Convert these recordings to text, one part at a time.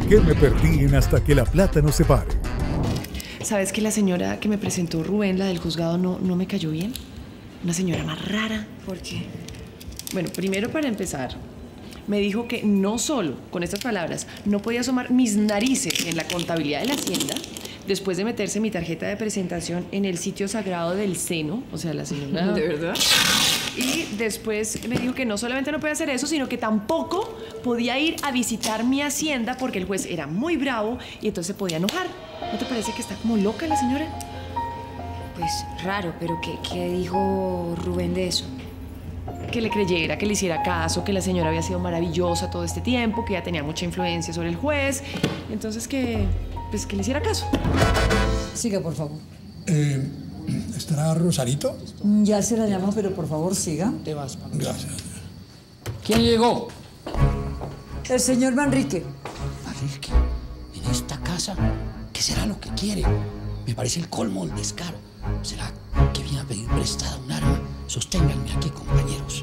qué me perdí en Hasta que la plata nos separe. ¿Sabes que la señora que me presentó Rubén, la del juzgado, no me cayó bien? Una señora más rara. ¿Por qué? Bueno, primero para empezar, me dijo que no solo, con estas palabras, no podía asomar mis narices en la contabilidad de la hacienda, después de meterse mi tarjeta de presentación en el sitio sagrado del seno, o sea, la señora... ¿De verdad? Y después me dijo que no solamente no podía hacer eso, sino que tampoco podía ir a visitar mi hacienda porque el juez era muy bravo y entonces se podía enojar. ¿No te parece que está como loca la señora? Pues raro, pero ¿qué dijo Rubén de eso? Que le creyera, que le hiciera caso, que la señora había sido maravillosa todo este tiempo, que ya tenía mucha influencia sobre el juez. Entonces que le hiciera caso. Siga, por favor. ¿Estará Rosarito? Ya se la llamo, pero por favor siga. Te vas, Pablo. Gracias. ¿Quién llegó? El señor Manrique. Manrique, en esta casa, ¿qué será lo que quiere? Me parece el colmo del descaro. ¿Será que viene a pedir prestada un arma? Sosténganme aquí, compañeros.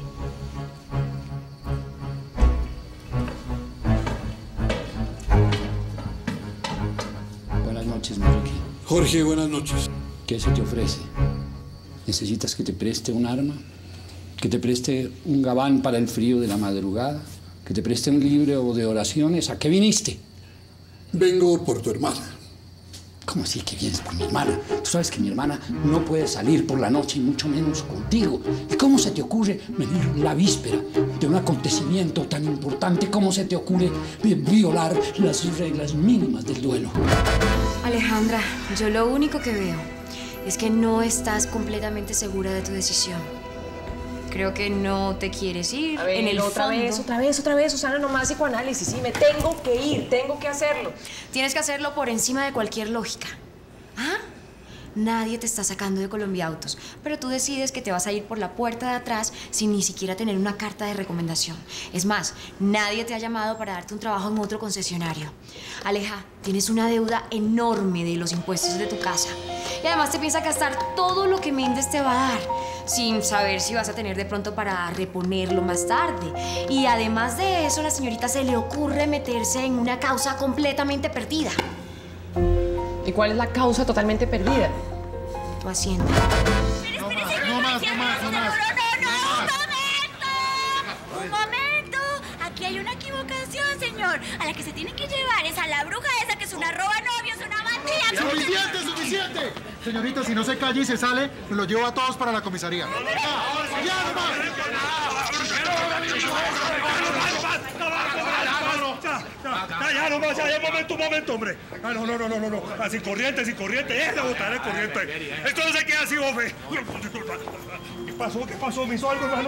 Buenas noches, Manrique. Jorge, buenas noches. ¿Qué se te ofrece? ¿Necesitas que te preste un arma? ¿Que te preste un gabán para el frío de la madrugada? ¿Que te preste un libro de oraciones? ¿A qué viniste? Vengo por tu hermana. ¿Cómo así que vienes por mi hermana? Tú sabes que mi hermana no puede salir por la noche y mucho menos contigo. ¿Y cómo se te ocurre venir la víspera de un acontecimiento tan importante? ¿Cómo se te ocurre violar las reglas mínimas del duelo? Alejandra, yo lo único que veo es que no estás completamente segura de tu decisión. Creo que no te quieres ir. A ver, en el otra vez, Susana, nomás psicoanálisis. Sí, me tengo que ir, tengo que hacerlo. Tienes que hacerlo por encima de cualquier lógica. ¿Ah? Nadie te está sacando de Colombiautos, pero tú decides que te vas a ir por la puerta de atrás sin ni siquiera tener una carta de recomendación. Es más, nadie te ha llamado para darte un trabajo en otro concesionario. Aleja, tienes una deuda enorme de los impuestos de tu casa. Y además te piensas gastar todo lo que Méndez te va a dar, sin saber si vas a tener de pronto para reponerlo más tarde. Y además de eso, a la señorita se le ocurre meterse en una causa completamente perdida. ¿Y cuál es la causa totalmente perdida? Tu hacienda. No más. ¡Un momento! Aquí hay una equivocación, señor. A la que se tiene que llevar es a la bruja esa que es una roba novios, una bandida. ¡Suficiente! Señorita, si no se calla y se sale, me los llevo a todos para la comisaría. Ya, un momento, hombre. No. Sin corriente, es la botaré corriente. Esto no se queda así, bofe. ¿Qué pasó? ¿Me hizo algo, hermano?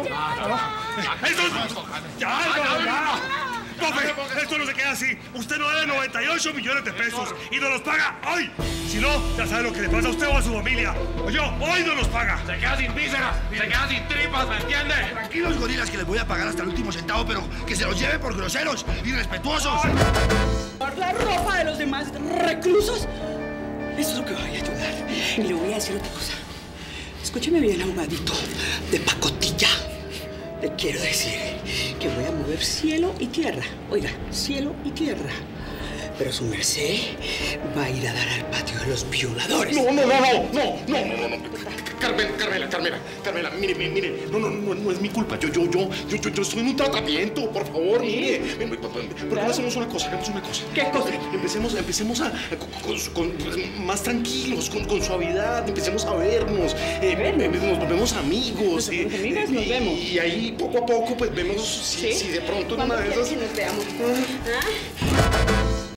Ya. Bofe, esto no se queda así. Usted no debe 98 millones de pesos y no los paga hoy. Si no, ya sabe lo que le pasa a usted o a su familia. Oye, hoy no los paga. Se queda sin vísceras, se queda sin tripas, ¿me entiende? Tranquilos, gorilas, que les voy a pagar hasta el último centavo, pero que se los lleve por groseros, irrespetuosos. La ropa de los demás reclusos. Eso es lo que voy a ayudar. Y le voy a decir otra cosa. Escúcheme bien, ahumadito de pacotilla. Le quiero decir que voy a mover cielo y tierra. Oiga, cielo y tierra. Pero su merced va a ir a dar al patio de los violadores. No. Carmela, mire, no es mi culpa. Yo estoy en un tratamiento, por favor, mire. ¿Por qué no hacemos una cosa? ¿Qué cosa? Empecemos más tranquilos, con suavidad. Empecemos a vernos. Nos volvemos amigos. Nos vemos. Y ahí, poco a poco, pues vemos si de pronto en una de esas... nos veamos?